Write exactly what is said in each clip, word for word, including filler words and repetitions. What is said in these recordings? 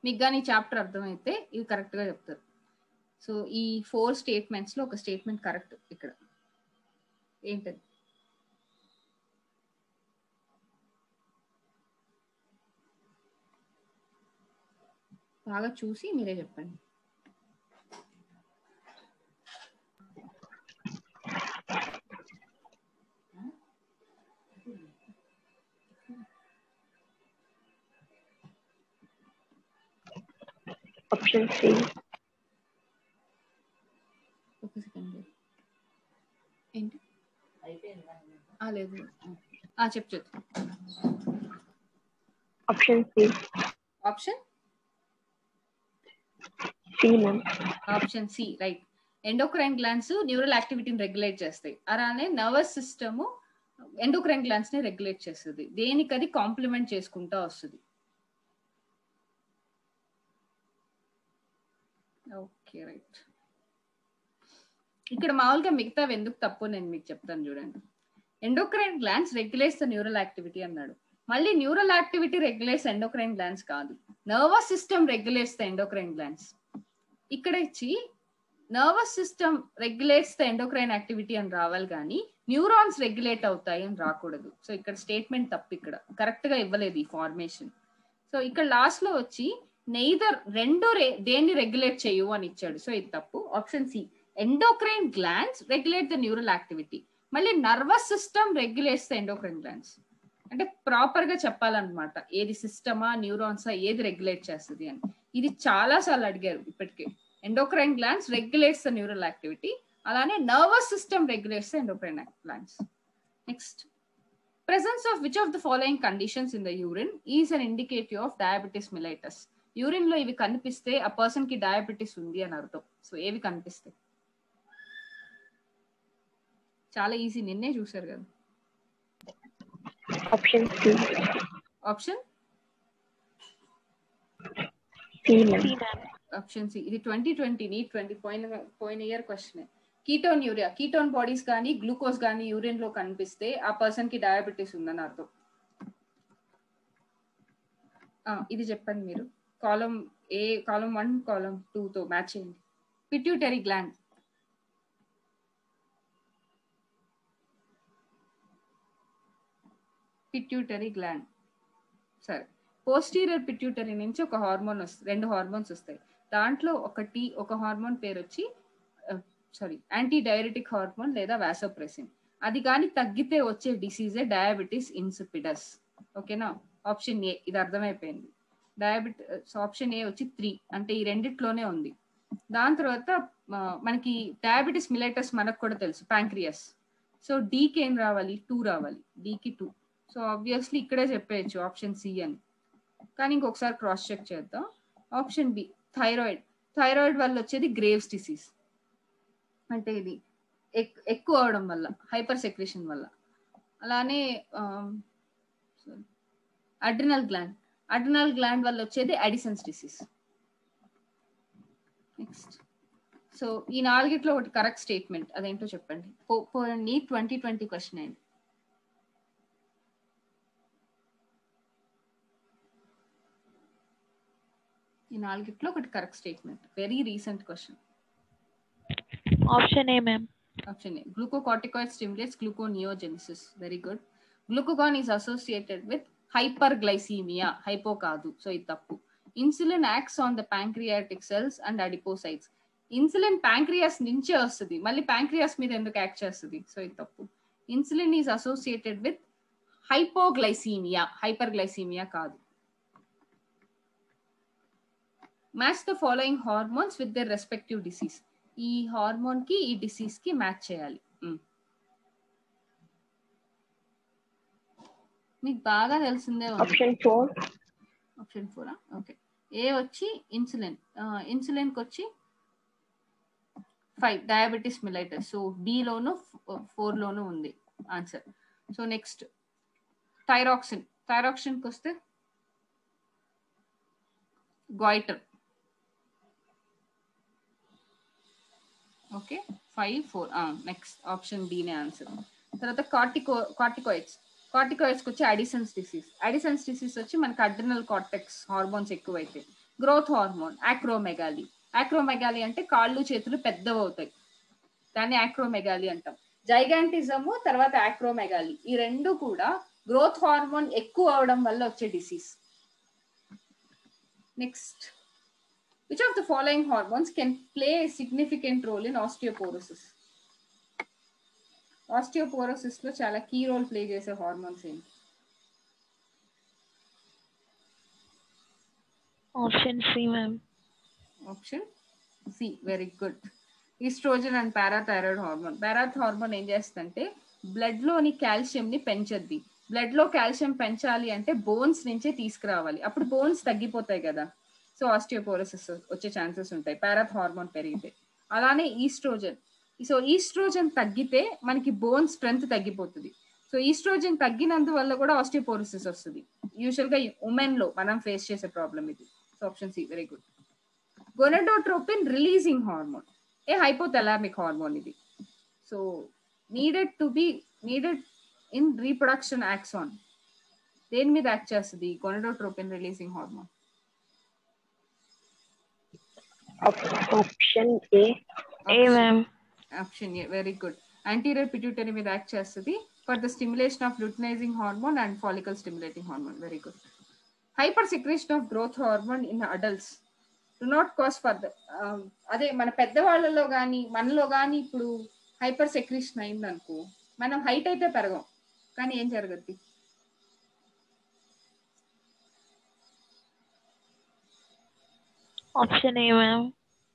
మీకు కానీ ఈ చాప్టర్ అర్థమైతే ఇది కరెక్ట్గా చెప్తారు. సో ఈ ఫోర్ స్టేట్మెంట్స్లో ఒక స్టేట్మెంట్ కరెక్ట్. ఇక్కడ ఏంటది? బాగా చూసి మీరే చెప్పండి. Option C. ఒక సెకండ్. ఏంటి? లేదు చెప్పు చెప్పు. Option C. Option C ma'am. Option C right. Endocrine glands neural యాక్టివిటీని రెగ్యులేట్ చేస్తాయి. అలానే నర్వస్ సిస్టమ్ ఎండోక్రైన్ గ్లాండ్స్ ని రెగ్యులేట్ చేస్తుంది. దేనికి అది కాంప్లిమెంట్ చేసుకుంటా వస్తుంది. Okay right. ఇక్కడ మామూలుగా మిగతావి ఎందుకు తప్పు నేను మీకు చెప్తాను చూడండి. Endocrine glands regulates the neural activity అన్నాడు. మళ్ళీ neural activity regulates endocrine glands కాదు, nervous system regulates the endocrine glands. ఇక్కడ ఇచ్చి nervous system regulates the endocrine activity అని రావాలి కానీ న్యూరాన్స్ రెగ్యులేట్ అవుతాయి అని రాకూడదు. సో ఇక్కడ స్టేట్మెంట్ తప్పు, ఇక్కడ కరెక్ట్ గా ఇవ్వలేదు ఈ ఫార్మేషన్. సో ఇక్కడ లాస్ట్ లో వచ్చి నెయిదర్ రెండు దేన్ని రెగ్యులేట్ చేయు అని ఇచ్చాడు. సో ఇది తప్పు. Option C endocrine glands regulate the neural activity. మళ్ళీ nervous system regulates the endocrine glands. అంటే ప్రాపర్ గా చెప్పాలన్నమాట, ఏది సిస్టమా న్యూరాన్సా ఏది రెగ్యులేట్ చేస్తుంది అని. ఇది చాలా సార్లు అడిగారు ఇప్పటికే. Endocrine glands regulates the neural activity, అలానే nervous system regulates the endocrine glands. Next, presence of which of the following conditions in the urine is an indicator of diabetes mellitus. Urine లో ఇవి కనిపిస్తే ఆ పర్సన్ కి diabetes ఉంది అని అర్థం. So ఏవి కనిపిస్తాయి? చాలా ఈజీ, నిన్నే చూసారు కదా. Option C. Option C. Option C. ఇది ట్వంటీ ట్వంటీ నీ ట్వంటీ పోయిన పోయిన year question. Ketone urea, ketone bodies కానీ గ్లూకోజ్ కానీ యూరిన్ లో కనిపిస్తే ఆ పర్సన్ కి డయాబెటీస్ ఉందని అర్థం. ఇది చెప్పండి మీరు. Column A, column one column two తో మ్యాచ్ చేయండి. Pituitary gland. పిట్యూటరీ గ్లాండ్ సరే. పోస్టీరియర్ పిట్యూటరీ నుంచి ఒక హార్మోన్ వస్తుంది, రెండు హార్మోన్స్ వస్తాయి. దాంట్లో ఒకటి ఒక హార్మోన్ పేరు వచ్చి సారీ యాంటీ డయాబెటిక్ హార్మోన్ లేదా వాసోప్రెసిన్. అది కానీ తగ్గితే వచ్చే డిసీజే డయాబెటీస్ ఇన్సిపిడస్. ఓకేనా? Option A. ఇది అర్థమైపోయింది. డయాబెటిస్ ఆప్షన్ ఏ వచ్చి త్రీ, అంటే ఈ రెండిట్లోనే ఉంది. దాని తర్వాత మనకి డయాబెటీస్ మిలైటస్ మనకు కూడా తెలుసు, ప్యాంక్రియాస్. సో డీకి ఏం రావాలి? టూ రావాలి. డీకి టూ. సో ఆబ్వియస్లీ ఇక్కడే చెప్పేయచ్చు ఆప్షన్ సి అని. కానీ ఇంకొకసారి క్రాస్ చెక్ చేద్దాం. Option B thyroid. థైరాయిడ్ వల్ల వచ్చేది గ్రేవ్స్ డిసీజ్, అంటే ఇది ఎక్కువ అవడం వల్ల, హైపర్ సెక్రేషన్ వల్ల. అలానే అడ్రినల్ గ్లాండ్, అడ్రినల్ గ్లాండ్ వల్ల వచ్చేది అడిసన్స్ డిసీజ్. నెక్స్ట్, సో ఈ నాలుగిట్లో ఒకటి కరెక్ట్ స్టేట్మెంట్, అదేంటో చెప్పండి. నీ ట్వంటీ ట్వంటీ క్వశ్చన్ అయింది. ఈ నాలుగిట్లో ఒకటి correct statement. Very recent question. Option A ma'am. Option A. Glucocorticoid stimulates gluconeogenesis. Very good. Glucagon is associated with hyperglycemia. Hypo కాదు, సో ఇది తప్పు. Insulin acts on the pancreatic cells and adipocytes. Insulin pancreas నుంచే వస్తుంది, మళ్ళీ pancreas మీద ఎందుకు act చేస్తుంది? So ఇది తప్పు. Insulin is associated with hypoglycemia, hyperglycemia కాదు. Match the following hormones with their respective disease. ఈ హార్మోన్ కి ఈ డిసీజ్ కి మ్యాచ్ చేయాలి. మీకు బాగా తెలిసిందే. Option four. Option four okay. A వచ్చి ఇన్సులిన్, ఇన్సులిన్ కి వచ్చి five diabetes mellitus. So B లోను ఫోర్ లోను ఉంది answer. So next thyroxine. Thyroxine కి వస్తే goitre. Okay, five four. Next option డీనే ఆన్సర్. తర్వాత కార్టికో కార్టికాయిడ్స్. కార్టికాయిడ్స్కి వచ్చి అడిసన్స్ డిసీజ్. అడిసన్స్ డిసీజ్ వచ్చి మనకి అడ్రినల్ కార్టెక్స్ హార్మోన్స్ ఎక్కువైతే. Growth hormone acromegaly. యాక్రోమెగాలి అంటే కాళ్ళు చేతులు పెద్దవి అవుతాయి, దాన్ని యాక్రోమెగాలి అంటాం. జైగాంటిజము తర్వాత యాక్రోమెగాలి, ఈ రెండు కూడా గ్రోత్ హార్మోన్ ఎక్కువ అవడం వల్ల వచ్చే disease. Next, which of the following hormones can play a significant role in osteoporosis? Osteoporosis లో చాలా కీ రోల్ ప్లే చేసే హార్మోన్స్ ఏంటి? Option C ma'am. Option C, very good. Estrogen and parathyroid hormone. Parathormone ఏం చేస్తుందంటే blood లోని calcium ని పెంచద్ది. Blood లో calcium పెంచాలి అంటే బోన్స్ నుంచే తీసుకురావాలి, అప్పుడు బోన్స్ తగ్గిపోతాయి కదా, సో ఆస్టియోపోరోసిస్ వచ్చే ఛాన్సెస్ ఉంటాయి పారాథ్ హార్మోన్ పెరిగితే. అలానే ఈస్ట్రోజన్, సో ఈస్ట్రోజన్ తగ్గితే మనకి బోన్ స్ట్రెంగ్త్ తగ్గిపోతుంది. సో ఈస్ట్రోజన్ తగ్గినందువల్ల కూడా ఆస్టియోపోరోసిస్ వస్తుంది. యూజువల్ గా ఉమెన్ లో మనం ఫేస్ చేసే ప్రాబ్లం ఇది. So option C, very good. Gonadotropin releasing hormone, a hypothalamic hormone ఇది. So needed to be needed in reproduction axon, దేని మీద యాక్ట్ చేస్తుంది gonadotropin releasing hormone? Option A. A ma'am. Option A, very good. Anterior pituitary మీద act చేస్తుంది for the stimulation of luteinizing hormone and follicle stimulating hormone, very good. Hyper secretion of growth hormone in adults do not cause for the, అదే మన పెద్దవాళ్ళలో కానీ మనలో కానీ ఇప్పుడు hyper secretion అయింది అనుకో, మనం హైట్ అయితే పెరగం, కానీ ఏం జరగద్ది? Option A ma'am.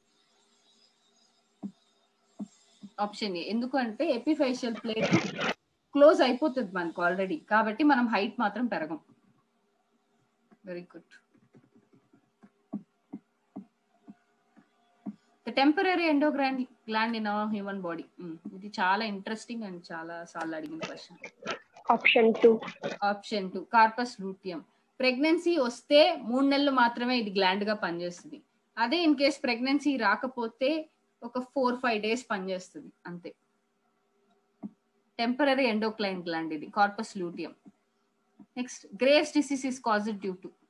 Option A, ఎందుకంటే ఎపిఫేషియల్ ప్లేట్ క్లోజ్ అయిపోతుంది మనకు ఆల్రెడీ, కాబట్టి మనం హైట్ మాత్రం పెరగం. Very good. The temporary endocrine gland in our human body, ఇది చాలా ఇంట్రెస్టింగ్ అండ్ చాలా సార్లు అడిగిన question. Option two. Option two, corpus luteum. Pregnancy వస్తే మూడు నెలలు మాత్రమే ఇది గ్లాండ్ గా పనిచేస్తుంది. అదే ఇన్ కేస్ ప్రెగ్నెన్సీ రాకపోతే ఒక ఫోర్ ఫైవ్ డేస్ పనిచేస్తుంది అంతే. టెంపరరీ ఎండోక్రైన్ గ్లాండ్ ఇది, corpus luteum. Next, Graves disease is caused due to?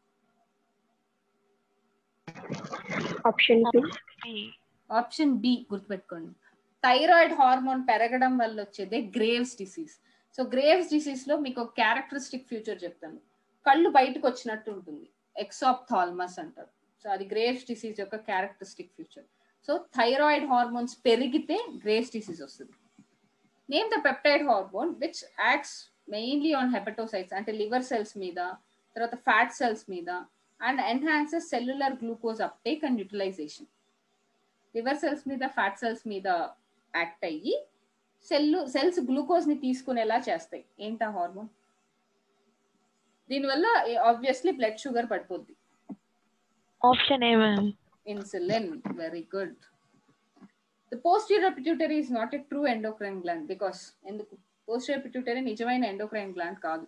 Option B. Option B, గుర్తుపెట్టుకోండి. థైరాయిడ్ హార్మోన్ పెరగడం వల్ల వచ్చేదే Graves disease. So Graves disease లో మీకు ఒక క్యారెక్టరిస్టిక్ ఫ్యూచర్ చెప్తాను, కళ్ళు బయటకు వచ్చినట్టు ఉంటుంది, ఎక్సాప్థాల్మస్ అంటారు. సో అది గ్రేవ్స్ డిసీజ్ యొక్క characteristic feature. So thyroid hormones పెరిగితే గ్రేవ్స్ డిసీజ్ వస్తుంది. Name the peptide hormone which acts mainly on hepatocytes, అంటే లివర్ సెల్స్ మీద, తర్వాత ఫ్యాట్ సెల్స్ మీద, and enhances cellular glucose uptake and utilization. Liver cells మీద, fat cells మీద act అయ్యి cell cells glucose ని తీసుకునేలా చేస్తాయి. ఏంటా హార్మోన్? దీనివల్ల ఆబ్వియస్లీ బ్లడ్ షుగర్ పడిపోద్ది. Option A ma'am. Insulin, very good. The posterior pituitary is not a true endocrine gland because, ఎందుకు? పోస్టీరియర్ పిట్యూటరీ నిజమైన ఎండోక్రైన్ గ్లాండ్ కాదు.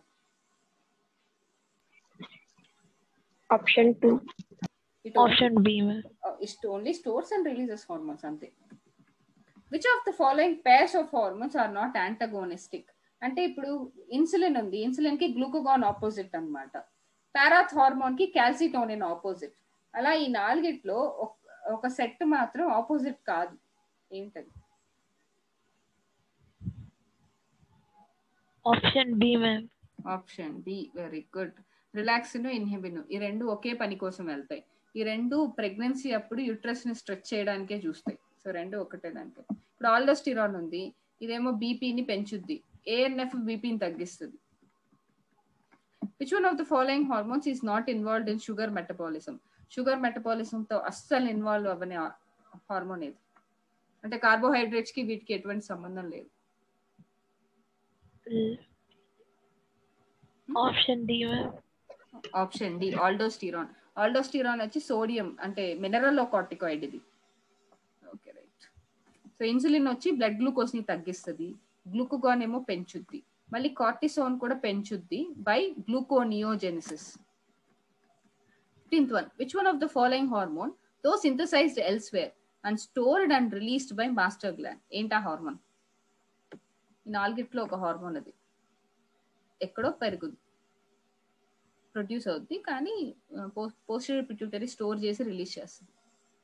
Option two. Option B ma'am. It only stores and releases hormones అంతే. Which of the following pairs of hormones are not antagonistic? అంటే ఇప్పుడు insulin ఉంది, insulin కి glucagon opposite అన్నమాట, parathormone కి calcitonin opposite. అలా ఈ నాలుగిట్లో ఒక సెట్ మాత్రం ఆపోజిట్ కాదు, ఏంటది? Option B ma'am. Option B, very good. Relaxin, inhibin, ఈ రెండు ఒకే పని కోసం వెళ్తాయి. ఈ రెండు ప్రెగ్నెన్సీ అప్పుడు యూట్రస్ ని స్ట్రెచ్ చేయడానికే చూస్తాయి. సో రెండు ఒకటే దానికే. ఇప్పుడు ఆల్డోస్టిరాన్ ఉంది, ఇదేమో బీపీని పెంచుద్ది, ఏఎన్ఎఫ్ బీపీని తగ్గిస్తుంది. Which one of the following hormones is not involved in sugar metabolism? Sugar metabolism తో అస్సలు ఇన్వాల్వ్ అవ్వని హార్మోన్ ఏది? అంటే కార్బోహైడ్రేట్స్ కి వీటికి ఎటువంటి సంబంధం లేదు. Option D ma'am. Option D, aldosterone. Aldosterone వచ్చి సోడియం అంటే మినరల్ కార్టికాయిడ్ ఇది. Okay, right. సో ఇన్సులిన్ వచ్చి బ్లడ్ గ్లూకోజ్ ని తగ్గిస్తుంది, గ్లూకోగాన్ ఏమో పెంచుద్ది, మళ్ళీ కార్టిసోన్ కూడా పెంచుద్ది by gluconeogenesis. Fifteenth one, which one of the following hormone though synthesized elsewhere and stored and released by master gland? ఏంటా హార్మోన్? ఈ నాలుగిట్లో ఒక హార్మోన్ అది, ఎక్కడో పెరుగుద్ది. ప్రొడ్యూస్ అవుద్ది, కానీ పోస్టీరియర్ పిట్యూటరీ స్టోర్ చేసి రిలీజ్ చేస్తుంది.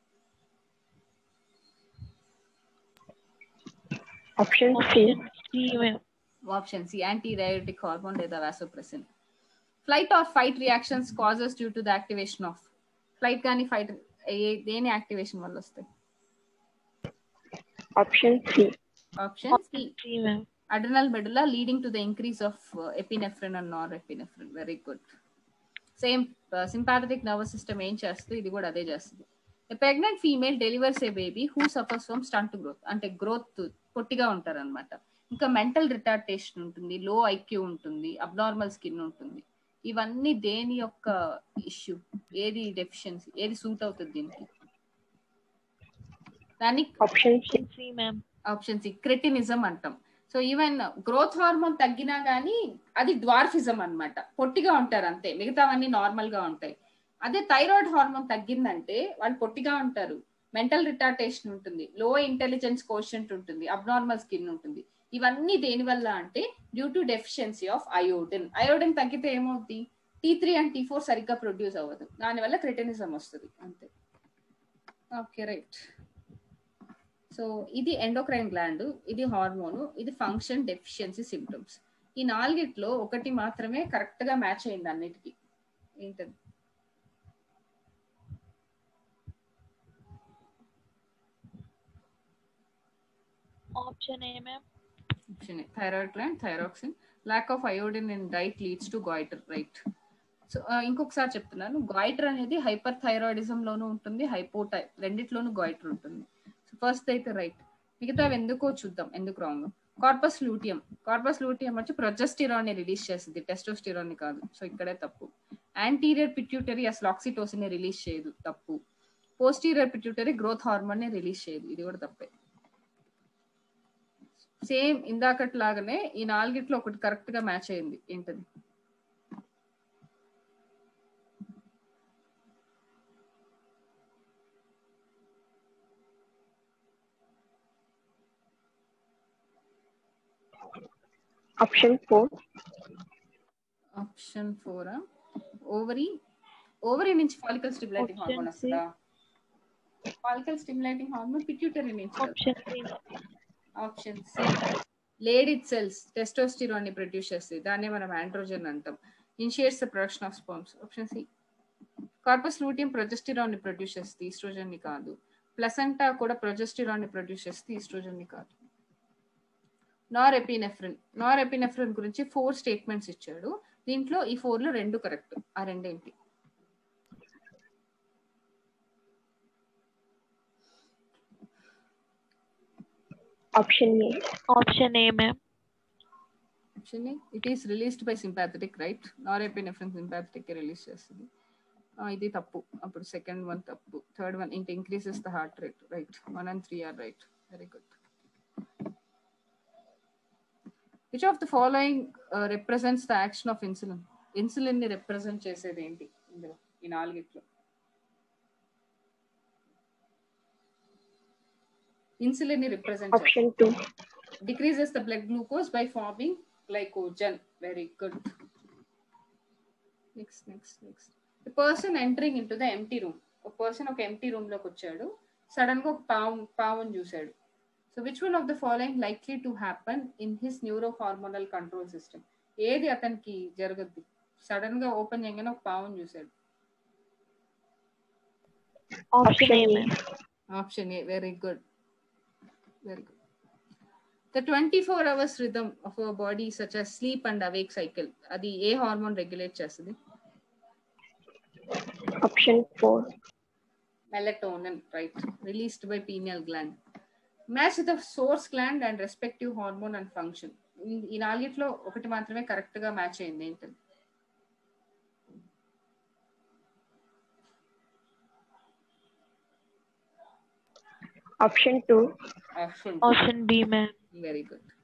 Option C. C ma'am. Option C anti diuretic hormone లేదా vasopressin. Flight or fight reactions causes due to the activation of. Flight కానీ ఫైట్ దేని యాక్టివేషన్ వల్ల వస్తాయి? Option C. Option C C ma'am. Adrenal medulla leading to the increase of epinephrine and nor epinephrine. Very good. Same sympathetic nervous system ఏం చేస్తుంది, ఇది కూడా అదే చేస్తుంది. A pregnant female delivers a baby who suffers from stunt growth. అంటే growth పొట్టిగా ఉంటారు అనమాట. ఇంకా మెంటల్ రిటార్టేషన్ ఉంటుంది, లో ఐక్యూ ఉంటుంది, అబ్నార్మల్ స్కిన్ ఉంటుంది. ఇవన్నీ దేని యొక్క ఇష్యూ? ఏది డెఫిషియన్సీ, ఏది సూట్ అవుతుంది దీనికి? దాన్ని option C. C ma'am. Option C cretinism అంటాం. సో ఈవెన్ గ్రోత్ హార్మోన్ తగ్గినా కానీ అది డ్వార్ఫిజం అన్నమాట, పొట్టిగా ఉంటారు అంతే, మిగతావన్నీ నార్మల్ గా ఉంటాయి. అదే థైరాయిడ్ హార్మోన్ తగ్గిందంటే వాళ్ళు పొట్టిగా ఉంటారు, మెంటల్ రిటార్టేషన్ ఉంటుంది, లో ఇంటెలిజెన్స్ కోషెంట్ ఉంటుంది, అబ్నార్మల్ స్కిన్ ఉంటుంది. ఇవన్నీ దేని వల్ల అంటే due to deficiency of iodine. Iodine తగ్గితే ఏమవుద్ది? T three and T four సరిగ్గా ప్రొడ్యూస్ అవ్వదు, దానివల్ల క్రెటినిజం వస్తుంది అంతే. Okay right. సో ఇది ఎండోక్రైన్ గ్లాండ్, ఇది హార్మోను, ఇది ఫంక్షన్, డెఫిషియన్సీ, సిమ్టమ్స్. ఈ నాలుగిట్లో ఒకటి మాత్రమే కరెక్ట్ గా మ్యాచ్ అయింది అన్నిటికీ. ఏంటది? Option A ma'am. Option A thyroid gland, thyroxine. Lack of iodine in diet leads to goitre. Right. So ఇంకొకసారి చెప్తున్నాను, గాయిటర్ అనేది హైపర్ థైరాయిడిజం లోనూ ఉంటుంది, హైపోటై రెండిట్లోనూ గాయిటర్ ఉంటుంది. సో ఫస్ట్ అయితే రైట్, మిగతా ఎందుకో చూద్దాం ఎందుకు wrong. Corpus luteum. Corpus luteum వచ్చి ప్రొజెస్టిరాన్ ని రిలీజ్ చేస్తుంది, టెస్టోస్టిరాన్ ని కాదు. సో ఇక్కడే తప్పు. యాంటీరియర్ పిట్యూటరీ అసలు ఆక్సిటోసిన్ ని రిలీజ్ చేయదు, తప్పు. పోస్టీరియర్ పిట్యూటరీ గ్రోత్ హార్మోన్ ని రిలీజ్ చేయదు, ఇది కూడా తప్పే. సేమ్ ఇందాకట్ లాగానే ఈ నాలుగిట్లో ఒకటి కరెక్ట్ గా మ్యాచ్ అయింది, ఏంటది? Option four. Option four ovary. Ovary నుంచి ఫాలికల్ స్టిమ్యులేటింగ్ హార్మోన్ వస్తుందా? ఫాలికల్ స్టిమ్యులేటింగ్ హార్మోన్ పిట్యూటరీ నుంచి. Option C. Option C Leydig cells testosterone ని ప్రొడ్యూస్ చేస్తుంది, దాన్నే మనం ఆండ్రోజన్ అంటాం. Initiates the production of sperms. Option C. Corpus luteum progesterone ని produce చేస్తుంది, ఈస్ట్రోజన్ ని కాదు. ప్లసెంటా కూడా ప్రొజెస్టిరాన్ ని ప్రొడ్యూస్ చేస్తుంది, ఈస్ట్రోజన్ ని కాదు. నార్ ఎపినెఫ్రిన్. నార్ ఎపినెఫ్రిన్ గురించి ఫోర్ స్టేట్మెంట్స్ ఇచ్చాడు, దీంట్లో ఈ ఫోర్ లో రెండు కరెక్ట్. ఆ రెండేంటి? Option A. Option A ma'am. Option A it is released by sympathetic. Right. Nor epinephrine sympathetic release చేస్తుంది, ఇది తప్పు. అప్పుడు సెకండ్ వన్ తప్పు. థర్డ్ వన్ ఇంట్ increases the heart rate. Right. One and three are right. Very good. Which of the following uh, represents the action of insulin? Insulin ని represent చేసేది ఏంటి ఇందులో ఈ నాలుగిట్లో? ఇన్సులిన్ ని represent option two. decreases the blood glucose by forming glycogen. Very good. Next, next, next. The person entering into the empty room. ఒక person ఒక ఎంప్టీ రూమ్ లోకి వచ్చాడు, సడన్ గా ఒక పాము పావుని చూశాడు. So which one of the following likely to happen in his neurohormonal control system? ఏది అతనికి జరగద్ది? సడన్ గా ఓపెన్ చేయగానే ఒక పావుని చూశాడు. Option A ma'am. Option A. Very good, very good. The twenty-four hours rhythm of our body such as sleep and awake cycle, అది ఏ hormone regulate చేస్తుంది? Option four. Melatonin. Right. Released by pineal gland. Match the source gland and respective hormone and function. ఈ నాలుగిట్లో ఒకటి మాత్రమే correct గా match అయింది, ఏంటది? Option two. Option option B ma'am. Very good.